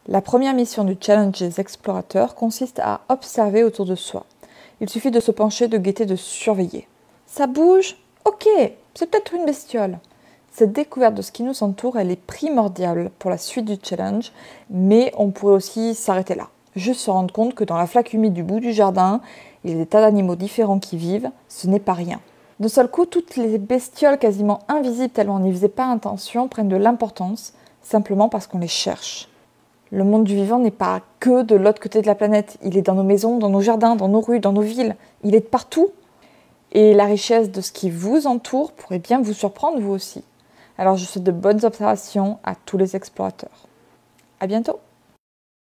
La première mission du challenge des explorateurs consiste à observer autour de soi. Il suffit de se pencher, de guetter, de surveiller. Ça bouge? Ok, c'est peut-être une bestiole. Cette découverte de ce qui nous entoure, elle est primordiale pour la suite du challenge, mais on pourrait aussi s'arrêter là. Juste se rendre compte que dans la flaque humide du bout du jardin, il y a des tas d'animaux différents qui vivent, ce n'est pas rien. D'un seul coup, toutes les bestioles quasiment invisibles tellement on n'y faisait pas attention prennent de l'importance, simplement parce qu'on les cherche. Le monde du vivant n'est pas que de l'autre côté de la planète, il est dans nos maisons, dans nos jardins, dans nos rues, dans nos villes, il est de partout. Et la richesse de ce qui vous entoure pourrait bien vous surprendre vous aussi. Alors je souhaite de bonnes observations à tous les explorateurs. À bientôt!